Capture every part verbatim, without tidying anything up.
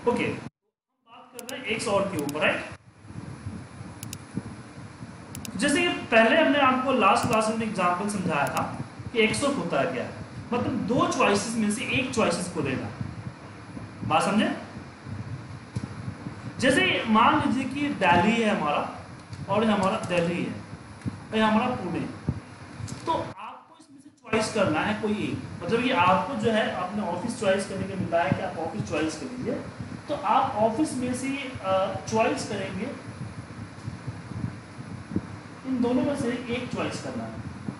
Okay, बात कर रहे हैं एक्स और के ऊपर, राइट। जैसे कि पहले हमने आपको लास्ट क्लास में एग्जांपल समझाया था कि एक्स और होता है क्या है, मतलब दो चॉइसेस में से एक चॉइसेस को लेना। बात समझे? जैसे मान लीजिए कि दिल्ली है हमारा और ये हमारा दिल्ली है और ये हमारा पुणे, तो आपको इसमें से चॉइस करना है कोई एक, मतलब ये आपको जो है अपने ऑफिस चॉइस करने के मिला है कि आप ऑफिस चॉइस कर लीजिए, तो आप ऑफिस में से चॉइस करेंगे, इन दोनों में से एक चॉइस करना है,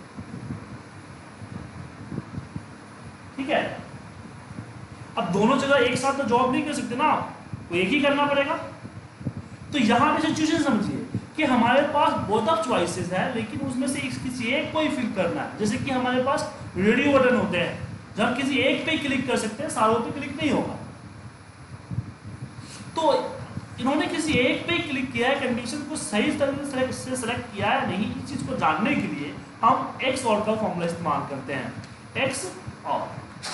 ठीक है। अब दोनों जगह एक साथ तो जॉब नहीं कर सकते ना, आपको एक ही करना पड़ेगा। तो यहां पे सिचुएशन समझिए कि हमारे पास बोथ ऑफ चॉइसेस है, लेकिन उसमें से किसी एक को ही फिल करना है। जैसे कि हमारे पास रेडियो बटन होते हैं, जब हम किसी एक पे क्लिक कर सकते हैं, सारों पे क्लिक नहीं होगा। तो इन्होंने किसी एक पे क्लिक किया है, कंडीशन को सही तरह से सेलेक्ट किया है नहीं, इस चीज को जानने के लिए हम एक्स और का फॉर्मूला इस्तेमाल करते हैं, एक्स और।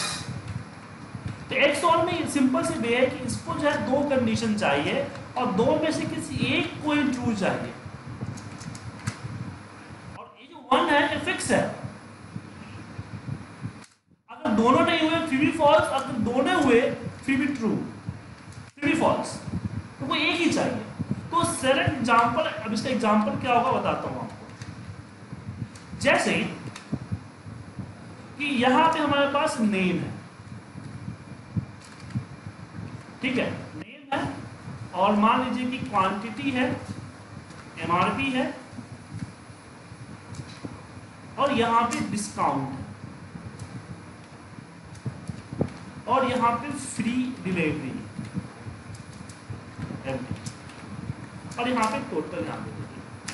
तो एक्स और में सिंपल सी वे है कि इसको जो है दो कंडीशन चाहिए और दो में से किसी एक को ही ट्रू चाहिए, और ये जो वन है ये फिक्स है। अगर दोनों नहीं हुए फिर भी फॉल्स, अगर दोनों हुए फिर भी ट्रू, फिर भी फॉल्स, तो कोई एक ही चाहिए। तो सेलेक्ट एग्जांपल, अब इसका एग्जांपल क्या होगा बताता हूं आपको। जैसे कि यहां पे हमारे पास नेम है, ठीक है, नेम है, और मान लीजिए कि क्वांटिटी है, एमआरपी है, और यहां पे डिस्काउंट है, और यहां पे फ्री डिलीवरी है, और यहां पे टोटल यहां पे,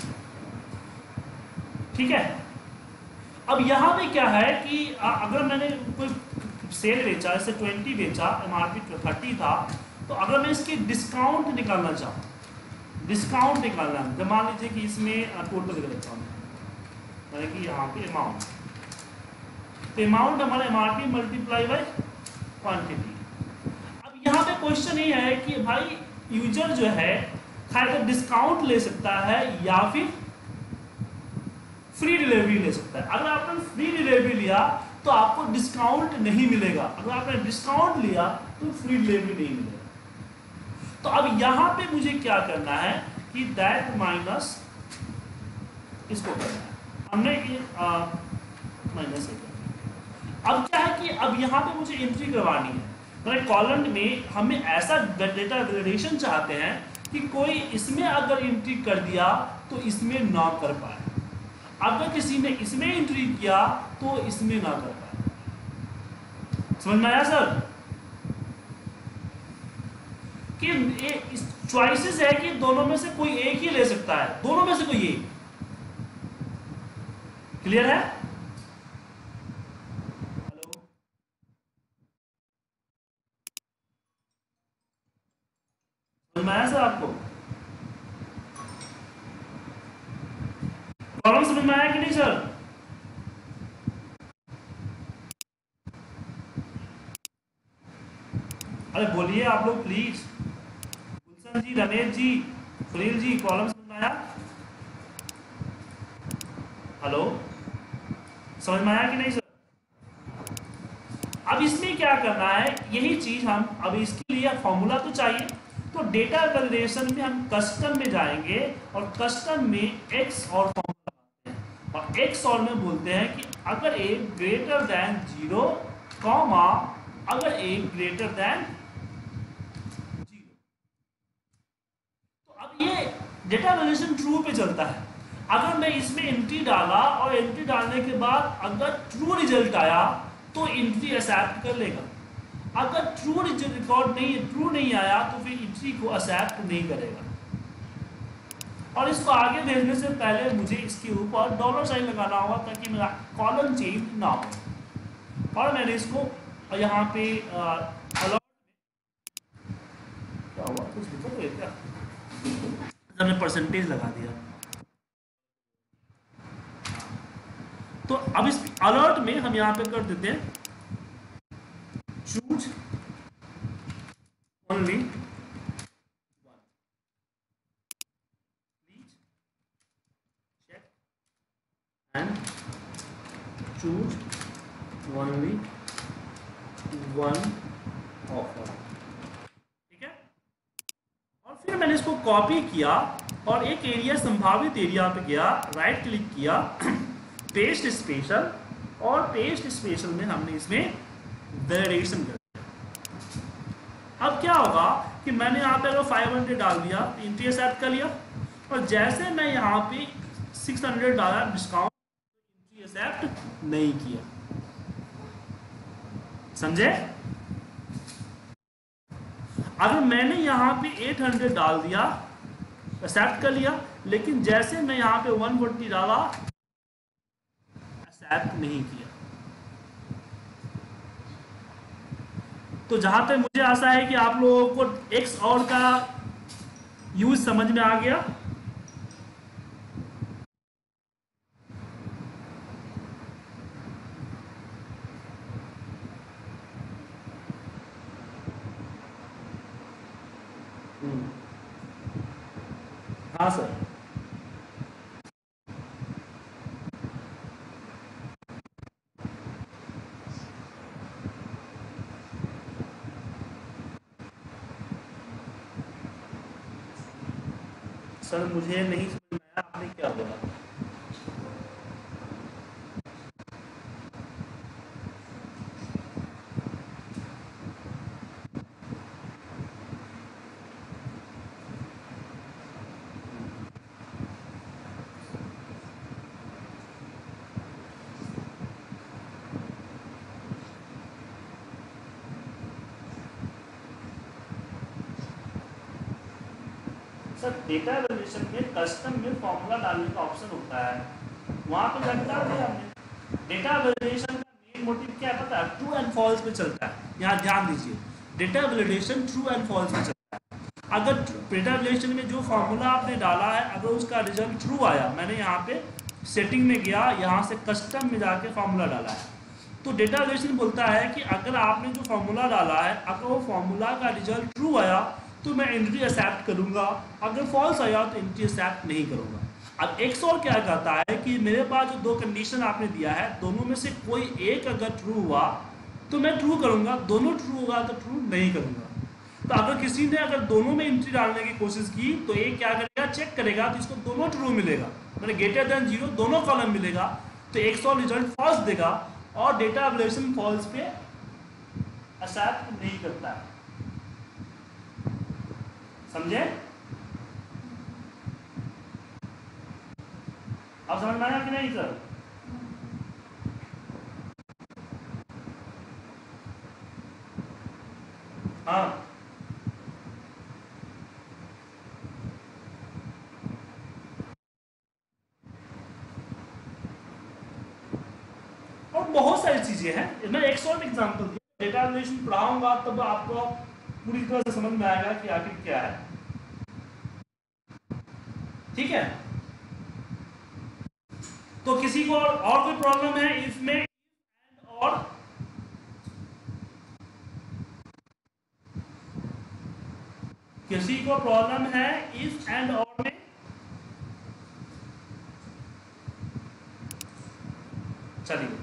ठीक है। अब यहां पे क्या है कि अगर मैंने कोई सेल बेचा, जैसे ट्वेंटी बेचा, एमआरपी थर्टी था, तो अगर मैं इसकी डिस्काउंट निकालना चाहूँ, डिस्काउंट निकालना है, मान लीजिए कि इसमें टोटल लिख लेता हूँ, यानी कि यहाँ पे अमाउंट, तो अमाउंट हमारा एमआरपी मल्टीप्लाई बाय क्वांटिटी। अब यहाँ पे क्वेश्चन ये है कि भाई यूजर जो है खाली डिस्काउंट ले सकता है या फिर फ्री डिलीवरी ले सकता है। अगर आपने फ्री डिलीवरी लिया तो आपको डिस्काउंट नहीं मिलेगा, अगर आपने डिस्काउंट लिया तो फ्री डिलीवरी नहीं मिलेगा। तो अब यहां पे मुझे क्या करना है कि दैट माइनस इसको करना है, हमने ये माइनस करना। अब क्या है कि अब यहां पे मुझे एंट्री करवानी है, मतलब कॉलम में हमें ऐसा डेटा वैलिडेशन चाहते हैं कि कोई इसमें अगर एंट्री कर दिया तो इसमें ना कर पाए, अगर किसी ने इसमें एंट्री किया तो इसमें ना कर पाए। समझ में आया सर? कि ये चॉइसेस है कि दोनों में से कोई एक ही ले सकता है, दोनों में से कोई एक। क्लियर है? हेलो, समझ में आया सर आपको? प्रॉब्लम समझ में आया कि नहीं सर? अरे बोलिए आप लोग प्लीज। गुलशन जी, रमेश जी, सुनील जी, प्रॉब्लम समझ में आया? हेलो, समझ में आया कि नहीं सर? अब इसमें क्या करना है, यही चीज हम अब इसके लिए फॉर्मूला तो चाहिए, तो डेटा वैलिडेशन में हम कस्टम में जाएंगे और कस्टम में एक्स और फॉर्मूला लगाते हैं, और एक्स और में बोलते हैं कि अगर A greater than zero comma अगर ए ग्रेटर देन जीरो। तो अब ये डेटा वैलिडेशन ट्रू पे चलता है। अगर मैं इसमें एंट्री डाला और एंट्री डालने के बाद अगर ट्रू रिजल्ट आया तो एंट्री एक्सेप्ट कर लेगा, अगर ट्रू रिकॉर्ड नहीं ट्रू नहीं आया तो फिर एंट्री को एक्सेप्ट नहीं करेगा। और इसको आगे भेजने से पहले मुझे इसके ऊपर डॉलर साइन लगाना होगा ताकि मेरा कॉलम चेंज ना हो। और मैंने इसको यहाँ पे अलॉट क्या हुआ, कुछ दिक्कत हुई क्या? मैंने परसेंटेज लगा दिया। तो अब इस अलर्ट में हम यहां पे कर देते हैं choose only choose only one offer, ठीक है। और फिर मैंने इसको कॉपी किया और एक एरिया संभावित एरिया पे गया, राइट क्लिक किया, पेस्ट स्पेशल, और पेस्ट स्पेशल में हमने इसमें वेरिएशन कर दिया। अब क्या होगा कि मैंने यहाँ पे अगर फाइव हंड्रेड डाल दिया तो एंट्री एक्सेप्ट कर लिया, और जैसे मैं यहाँ पे सिक्स हंड्रेड डाला डिस्काउंट, एंट्री एक्सेप्ट नहीं किया, समझे। अगर मैंने यहाँ पे एट हंड्रेड डाल दिया, एक्सेप्ट कर लिया, लेकिन जैसे मैं यहाँ पे वन फोर्टी डाला, एक्सेप्ट नहीं किया। तो जहां तक मुझे आशा है कि आप लोगों को एक्स और का यूज समझ में आ गया। हाँ सर, सर मुझे नहीं समझ में आया आपने क्या बोला। सर डेटा वैल्यूएशन में कस्टम में फॉर्मूला डालने का ऑप्शन होता है, वहां पे जाकर डाल दिया हमने। डेटा वैल्यूएशन का मेन मोटिव क्या है पता है? ट्रू एंड फॉल्स पे चलता है। यहाँ ध्यान दीजिए, data valuation true and false पे चलता है। अगर डेटा वैल्यूएशन में जो फॉर्मूला आपने डाला है, अगर उसका रिजल्ट ट्रू आया, मैंने यहाँ पे सेटिंग में गया, यहाँ से कस्टम में जाके फॉर्मूला डाला है, तो डेटा वैल्यूएशन बोलता है कि अगर आपने जो फॉर्मूला डाला है, अगर वो फॉर्मूला का रिजल्ट ट्रू आया तो मैं एंट्री एक्सेप्ट करूंगा, अगर फॉल्स आया तो एंट्री एक्सेप्ट नहीं करूंगा। अब एक्स और क्या कहता है कि मेरे पास जो दो कंडीशन आपने दिया है, दोनों में से कोई एक अगर ट्रू हुआ तो मैं ट्रू करूंगा, दोनों ट्रू होगा तो ट्रू नहीं करूंगा। तो अगर किसी ने अगर दोनों में एंट्री डालने की कोशिश की तो एक क्या करेगा, चेक करेगा तो इसको दोनों ट्रू मिलेगा, मैंने ग्रेटर देन जीरो दोनों कॉलम मिलेगा, तो एक्स और रिजल्ट फॉल्स देगा, और डेटा वैल्यूएशन फॉल्स पे एक्सेप्ट नहीं करता है। समझे? अब समझ में आया कि नहीं सर? हाँ, और बहुत सारी चीजें हैं। मैं एक शॉर्ट एग्जांपल दिया, डेटा वैल्यूएशन पढ़ाऊंगा तब आपको पूरी तरह से समझ में आएगा कि आखिर क्या है। ठीक है, तो किसी को और, और कोई प्रॉब्लम है इसमें? एंड और किसी को प्रॉब्लम है इफ एंड और में? चलिए